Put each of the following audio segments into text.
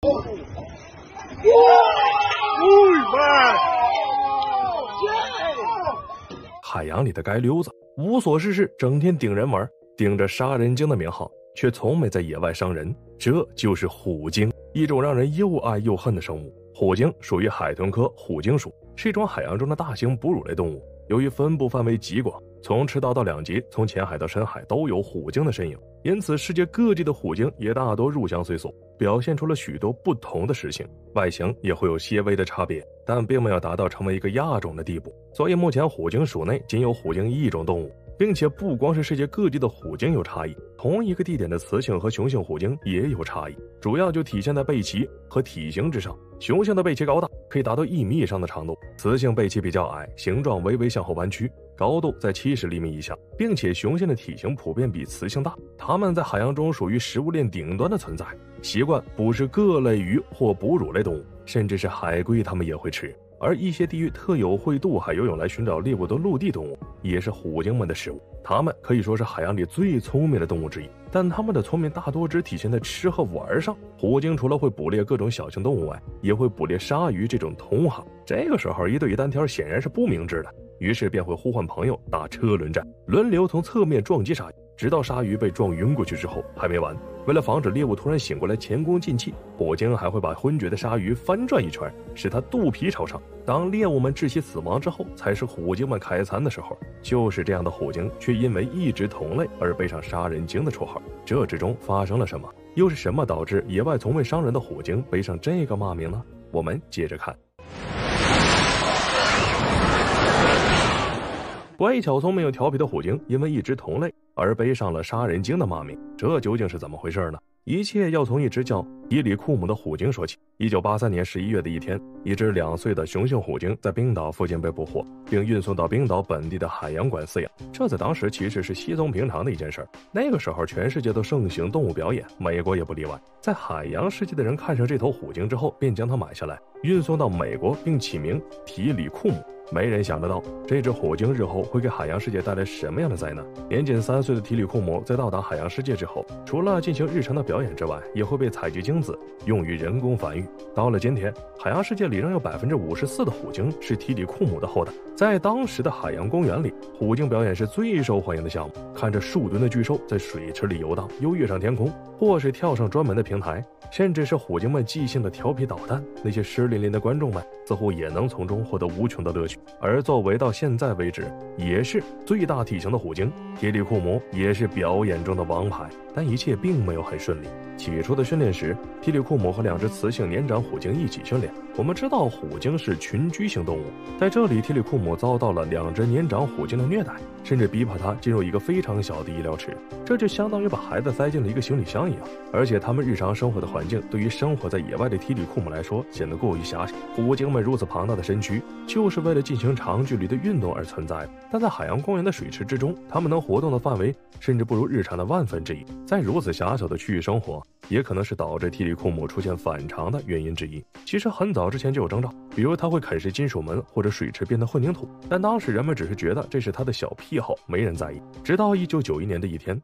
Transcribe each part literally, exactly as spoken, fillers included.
海洋里的街溜子无所事事，整天顶人玩，顶着杀人鲸的名号，却从没在野外伤人。这就是虎鲸，一种让人又爱又恨的生物。虎鲸属于海豚科虎鲸属，是一种海洋中的大型哺乳类动物。由于分布范围极广，从赤道到两极，从浅海到深海都有虎鲸的身影，因此世界各地的虎鲸也大多入乡随俗，表现出了许多不同的食性，外形也会有些微的差别，但并没有达到成为一个亚种的地步。所以目前虎鲸属内仅有虎鲸一种动物，并且不光是世界各地的虎鲸有差异，同一个地点的雌性和雄性虎鲸也有差异，主要就体现在背鳍和体型之上。雄性的背鳍高大，可以达到一米以上的长度，雌性背鳍比较矮，形状微微向后弯曲，高度在七十厘米以下，并且雄性的体型普遍比雌性大。它们在海洋中属于食物链顶端的存在，习惯捕食各类鱼或哺乳类动物，甚至是海龟它们也会吃。而一些地域特有会渡海游泳来寻找猎物的陆地动物，也是虎鲸们的食物。它们可以说是海洋里最聪明的动物之一，但它们的聪明大多只体现在吃和玩上。虎鲸除了会捕猎各种小型动物外，也会捕猎鲨鱼这种同行。这个时候一对一单挑显然是不明智的，于是便会呼唤朋友打车轮战，轮流从侧面撞击鲨鱼，直到鲨鱼被撞晕过去之后还没完。为了防止猎物突然醒过来前功尽弃，虎鲸还会把昏厥的鲨鱼翻转一圈，使它肚皮朝上。当猎物们窒息死亡之后，才是虎鲸们开餐的时候。就是这样的虎鲸，却因为一直同类而背上杀人鲸的绰号。这之中发生了什么？又是什么导致野外从未伤人的虎鲸背上这个骂名呢？我们接着看。乖巧聪明又调皮的虎鲸因为一只同类而背上了杀人鲸的骂名，这究竟是怎么回事呢？一切要从一只叫提里库姆的虎鲸说起。一九八三年十一月的一天，一只两岁的雄性虎鲸在冰岛附近被捕获，并运送到冰岛本地的海洋馆饲养。这在当时其实是稀松平常的一件事。那个时候全世界都盛行动物表演，美国也不例外。在海洋世界的人看上这头虎鲸之后，便将它买下来，运送到美国，并起名提里库姆。没人想得到，这只虎鲸日后会给海洋世界带来什么样的灾难。年仅三岁的提里库姆在到达海洋世界之后，除了进行日常的表演之外，也会被采集精子，用于人工繁育。到了今天，海洋世界里仍有 百分之五十四 的虎鲸是提里库姆的后代。在当时的海洋公园里，虎鲸表演是最受欢迎的项目。看着数吨的巨兽在水池里游荡，又跃上天空，或是跳上专门的平台，甚至是虎鲸们即兴的调皮捣蛋，那些湿淋淋的观众们似乎也能从中获得无穷的乐趣。而作为到现在为止也是最大体型的虎鲸，提里库姆也是表演中的王牌。但一切并没有很顺利。起初的训练时，提里库姆和两只雌性年长虎鲸一起训练。我们知道虎鲸是群居型动物，在这里提里库姆遭到了两只年长虎鲸的虐待，甚至逼迫他进入一个非常小的医疗池，这就相当于把孩子塞进了一个行李箱一样。而且他们日常生活的环境对于生活在野外的提里库姆来说显得过于狭小。虎鲸们如此庞大的身躯就是为了进行长距离的运动而存在的，但在海洋公园的水池之中，它们能活动的范围甚至不如日常的万分之一。在如此狭小的区域生活，也可能是导致提里库姆出现反常的原因之一。其实很早之前就有征兆，比如它会啃食金属门或者水池边的混凝土，但当时人们只是觉得这是它的小癖好，没人在意。直到一九九一年的一天，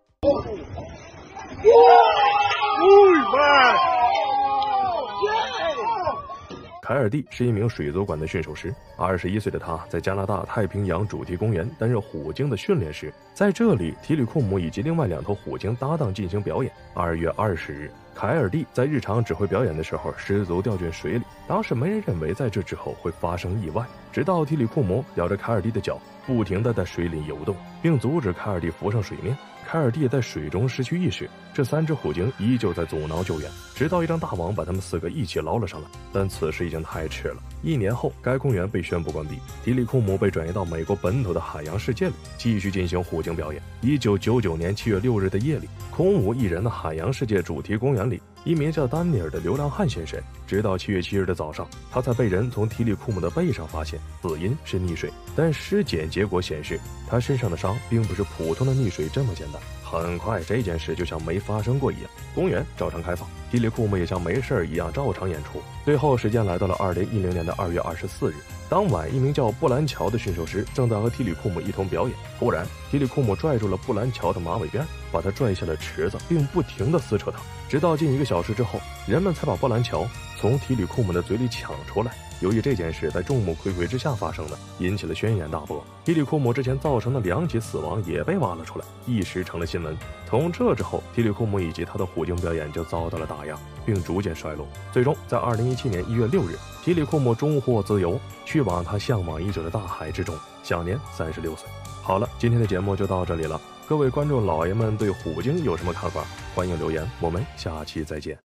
凯尔蒂是一名水族馆的驯兽师，二十一岁的他在加拿大太平洋主题公园担任虎鲸的训练师。在这里，提里库姆以及另外两头虎鲸搭档进行表演。二月二十日，凯尔蒂在日常指挥表演的时候失足掉进水里，当时没人认为在这之后会发生意外，直到提里库姆咬着凯尔蒂的脚，不停地在水里游动，并阻止凯尔蒂浮上水面。凯尔蒂在水中失去意识，这三只虎鲸依旧在阻挠救援，直到一张大网把他们四个一起捞了上来。但此时已经太迟了。一年后，该公园被宣布关闭，提里库姆被转移到美国本土的海洋世界里，继续进行虎鲸表演。一九九九年七月六日的夜里，空无一人的海洋世界主题公园里，一名叫丹尼尔的流浪汉现身。直到七月七日的早上，他才被人从提里库姆的背上发现，死因是溺水。但尸检结果显示，他身上的伤并不是普通的溺水这么简单。很快，这件事就像没发生过一样，公园照常开放。 提里库姆也像没事儿一样照常演出。最后时间来到了二零一零年的二月二十四日，当晚一名叫布兰乔的驯兽师正在和提里库姆一同表演，突然提里库姆拽住了布兰乔的马尾辫，把他拽下了池子，并不停地撕扯他，直到近一个小时之后，人们才把布兰乔从提里库姆的嘴里抢出来。由于这件事在众目睽睽之下发生的，引起了轩然大波。提里库姆之前造成的两起死亡也被挖了出来，一时成了新闻。从这之后，提里库姆以及他的虎鲸表演就遭到了打压，并逐渐衰落。最终在二零一七年一月六日，提里库姆终获自由，去往他向往已久的大海之中，享年三十六岁。好了，今天的节目就到这里了。各位观众老爷们对虎鲸有什么看法？欢迎留言，我们下期再见。